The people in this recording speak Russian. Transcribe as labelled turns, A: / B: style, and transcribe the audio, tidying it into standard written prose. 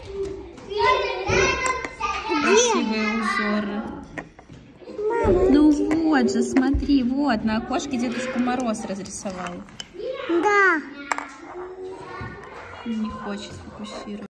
A: Красивые узоры. Ну вот же, смотри, вот, на окошке Дедушка Мороз разрисовал.
B: Да.
A: Не хочет фокусировать.